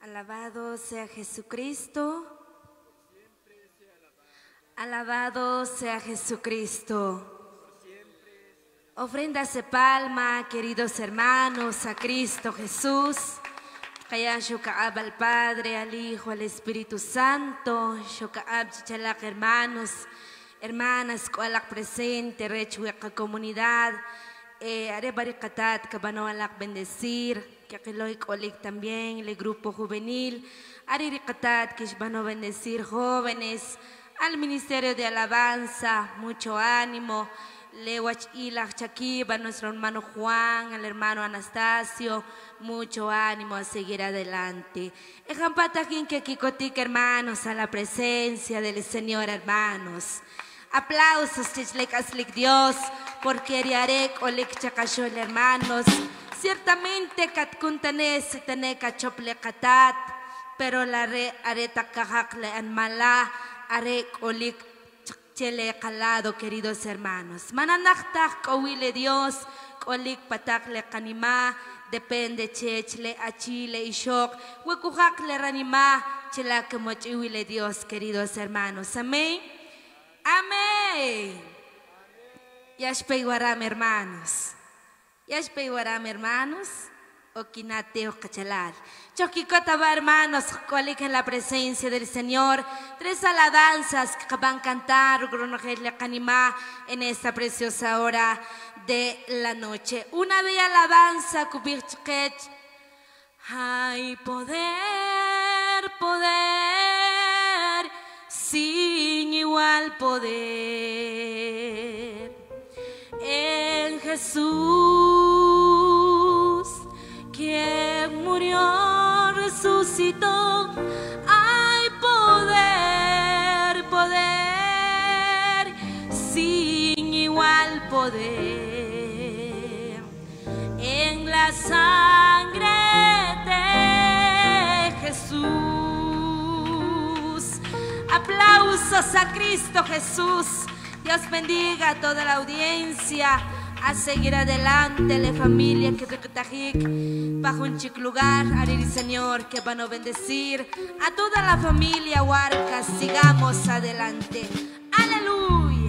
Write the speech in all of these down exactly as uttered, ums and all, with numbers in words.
Alabado sea Jesucristo. Alabado sea Jesucristo. Ofrendas de palma, queridos hermanos, a Cristo Jesús. Kaya shukaab al Padre, al Hijo, al Espíritu Santo. Shukaab chichalak hermanos, hermanas, kualak presente, rechueca comunidad. Eh, are barikatat, kabanawalak bendecir. Que Kiloy Kolik también, el grupo juvenil. Are rikatat, kishbano bendecir jóvenes. Al Ministerio de Alabanza, mucho ánimo. Lewach Ilach Chaquiba, nuestro hermano Juan, al hermano Anastasio, mucho ánimo a seguir adelante. Ejampatajín que kikotik, hermanos, a la presencia del Señor, hermanos. Aplausos, chichlecaslik Dios, porque eriarek olek chacashol, hermanos. Ciertamente katkuntanes teneca chople katat, pero la re areta kajakle an mala. Are olik chele calado, queridos hermanos. Mananachtak kawile Dios, olik patakle kanima, depende chechle achile ishok, wekujakle ranima, chela que mochiwile Dios, queridos hermanos. Amén. Amén. Yashpeiwaram, hermanos. Yashpeiwaram, hermanos. Okinateo Cachalal. Choquicotaba, hermanos, colik en la presencia del Señor. Tres alabanzas que van a cantar en esta preciosa hora de la noche. Una bella alabanza, Kubirchket. Hay poder, poder, sin igual poder. En Jesús, quien murió, resucitó. Hay poder, poder, sin igual poder. En la sangre de Jesús. Aplausos a Cristo Jesús. Dios bendiga a toda la audiencia. A seguir adelante, la familia que recutajik bajo un chic lugar, Arir Señor, que van a bendecir a toda la familia Huarcas. Sigamos adelante. Aleluya.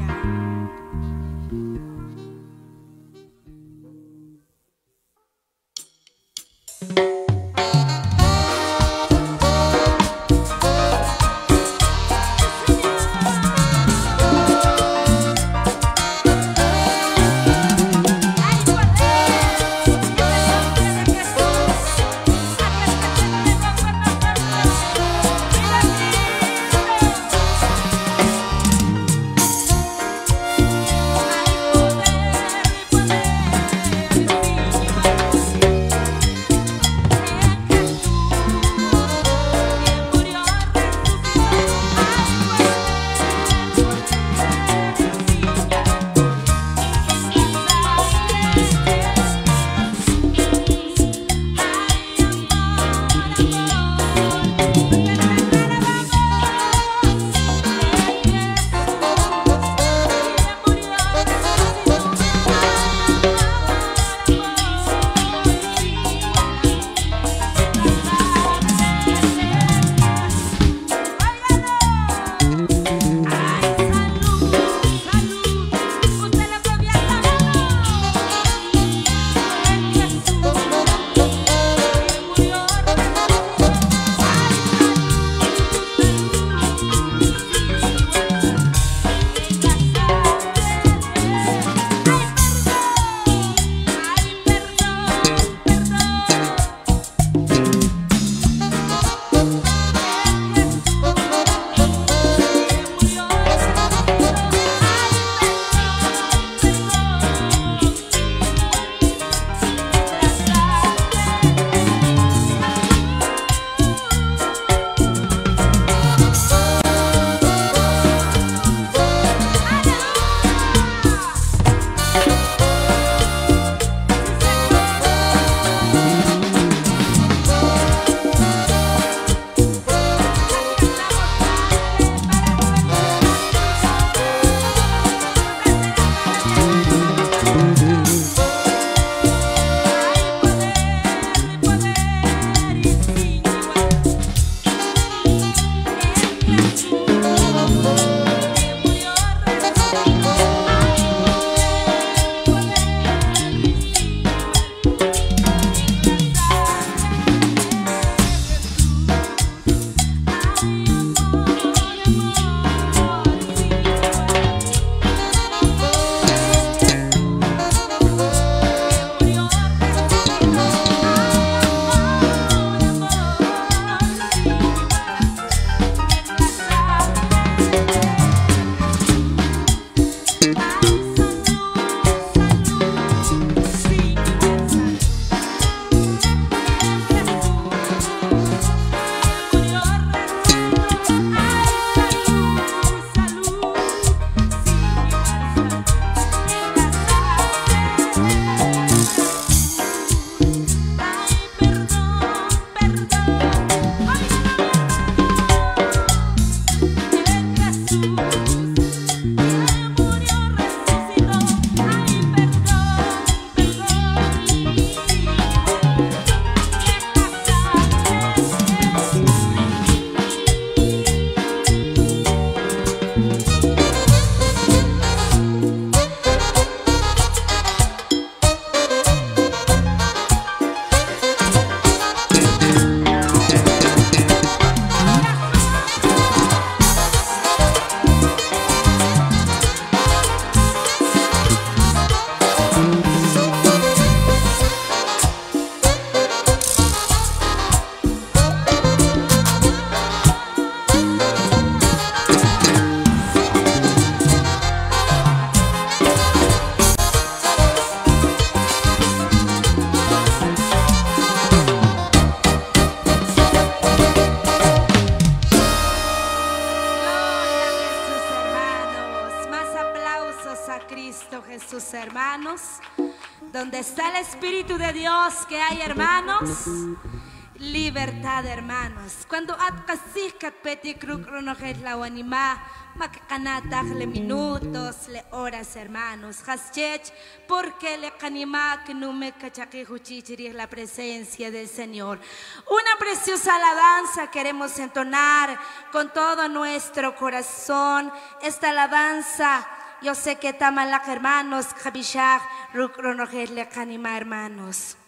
Jesús, hermanos. Donde está el Espíritu de Dios, que hay, hermanos, libertad, hermanos. Cuando atkasihkat peti krukronojet la wanima, makakanataj minutos, le horas, hermanos. Haschech, porque le canima que no me cachaquijuchichiris la presencia del Señor. Una preciosa alabanza queremos entonar con todo nuestro corazón. Esta alabanza, yo sé que tamalak, hermanos, Javishach, rukronojet le canima, hermanos.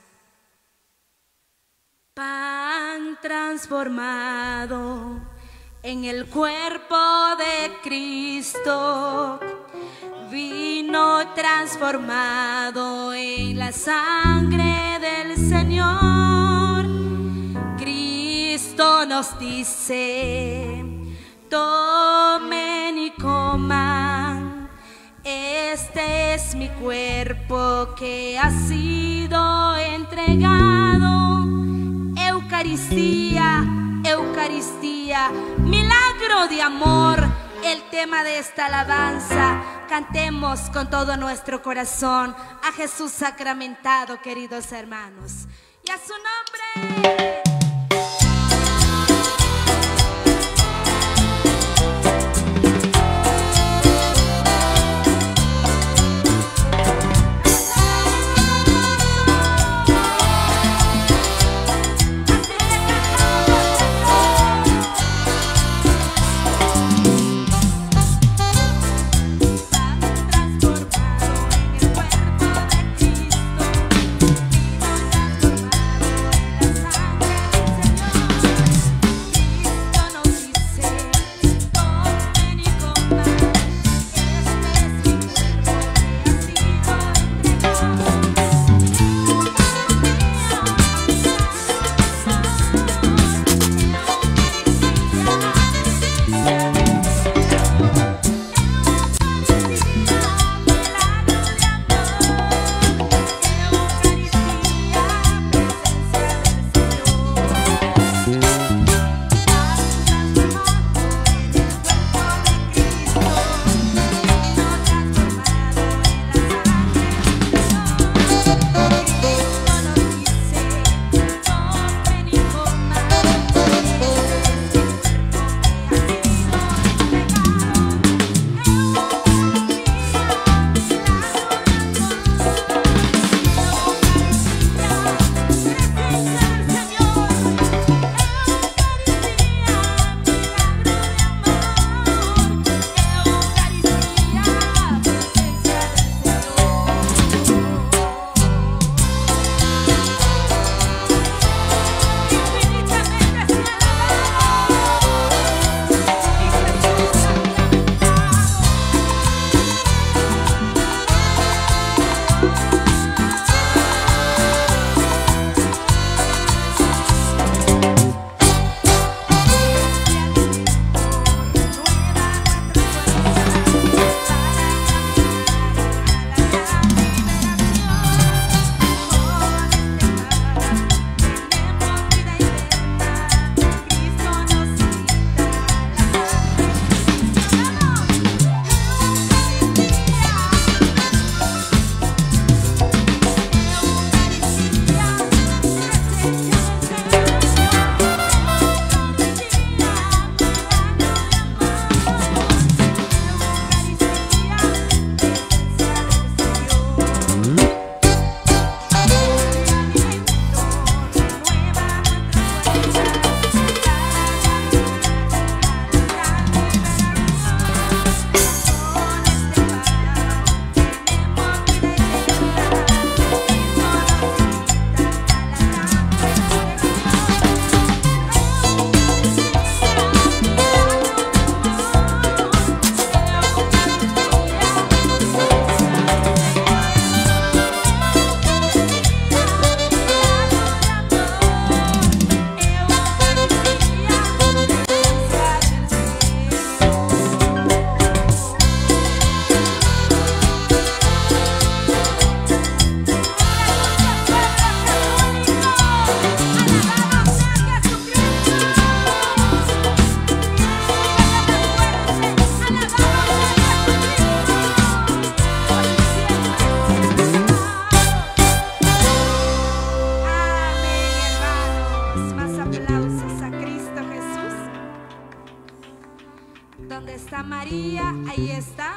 Pan transformado en el cuerpo de Cristo, vino transformado en la sangre del Señor. Cristo nos dice: tomen y coman, este es mi cuerpo que ha sido entregado. Eucaristía, Eucaristía, milagro de amor, el tema de esta alabanza. Cantemos con todo nuestro corazón a Jesús sacramentado, queridos hermanos. Y a su nombre. Sangre María, ahí está.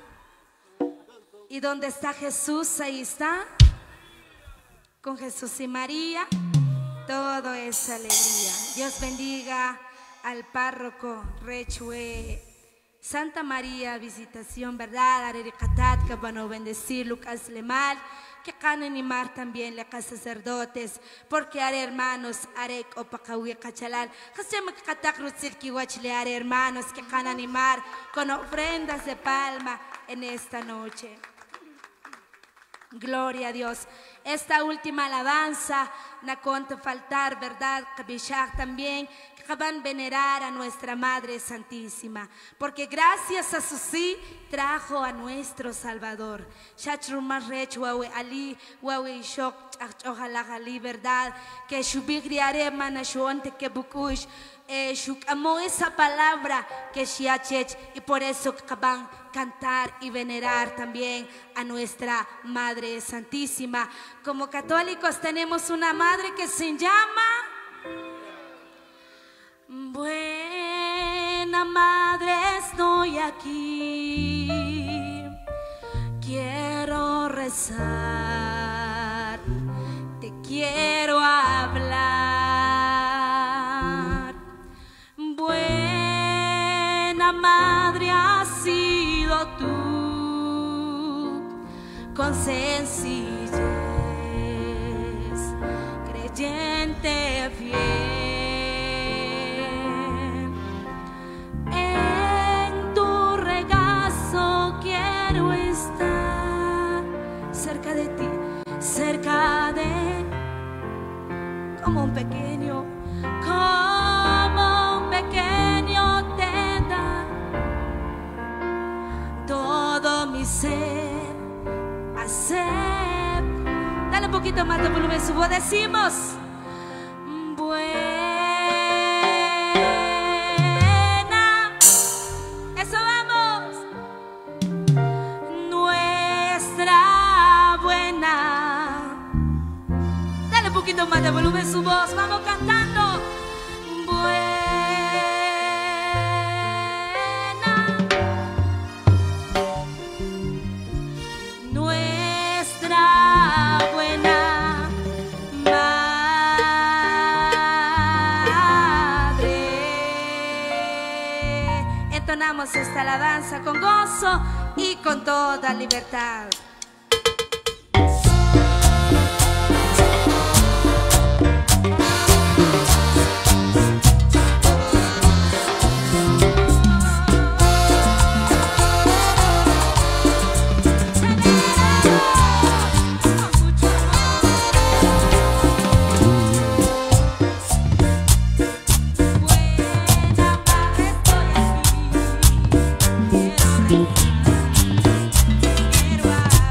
Y donde está Jesús, ahí está. Con Jesús y María, todo es alegría. Dios bendiga al párroco Rechue. Santa María, visitación, ¿verdad? Arericatat, que van a bendecir, Lucas Lemal, que can animar también a sacerdotes, porque haré hermanos, haré opacahui cachalal, que catak rutzil kiwachle, haré hermanos, que can animar con ofrendas de palma en esta noche. Gloria a Dios. Esta última alabanza, no conta faltar, ¿verdad? Kabishak también, que van a venerar a nuestra Madre Santísima, porque gracias a su sí trajo a nuestro Salvador. Shachrumar wawe ali, wawe shok, ojalá ali, ¿verdad? Que shubigriare manashonte que bukush, eh, shuk amó esa palabra que shiachech, y por eso van cantar y venerar también a nuestra Madre Santísima. Como católicos tenemos una madre que se llama Buena Madre, estoy aquí, quiero rezar, te quiero hablar. Buena Madre has sido tú, con sencillez, creyente fiel. En tu regazo quiero estar, cerca de ti, cerca de, como un pequeño, como un pequeño te da todo mi ser, hacer. Dale un poquito más de volumen, su voz, decimos buena, eso vamos, nuestra buena. Dale un poquito más de volumen, su voz, vamos cantando. Buena, nuestra buena Madre. Entonamos esta alabanza con gozo y con toda libertad. Quiero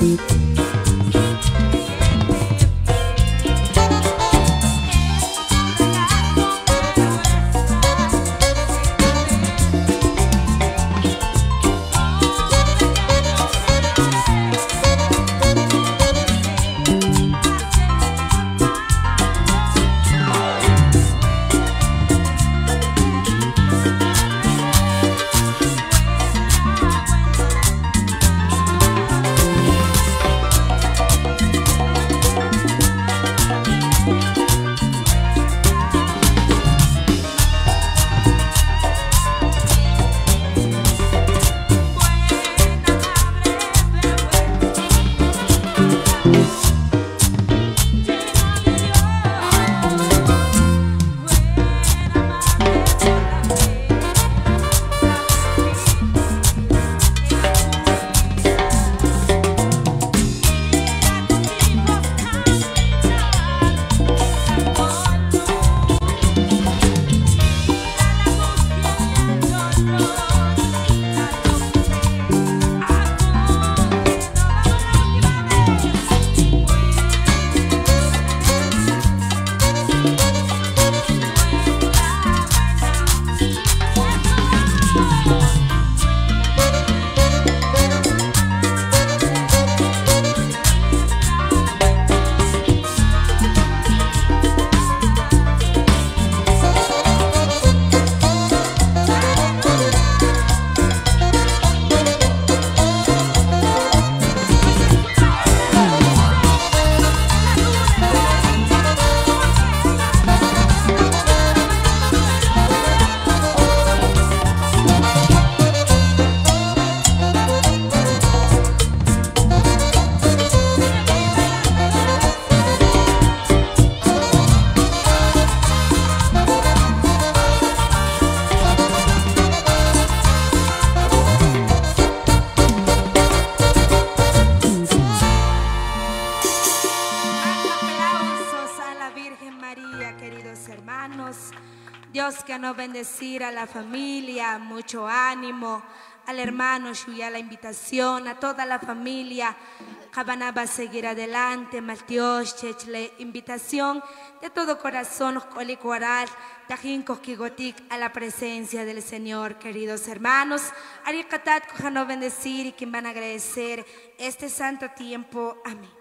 Dios que nos bendecir a la familia, mucho ánimo, al hermano Shuya la invitación, a toda la familia, Cabana va a seguir adelante, Maltios, Chechle, invitación de todo corazón, Colicuaral, Tajín Cosquigotic, a la presencia del Señor, queridos hermanos. Aricatat, coja no bendecir y quien van a agradecer este santo tiempo. Amén.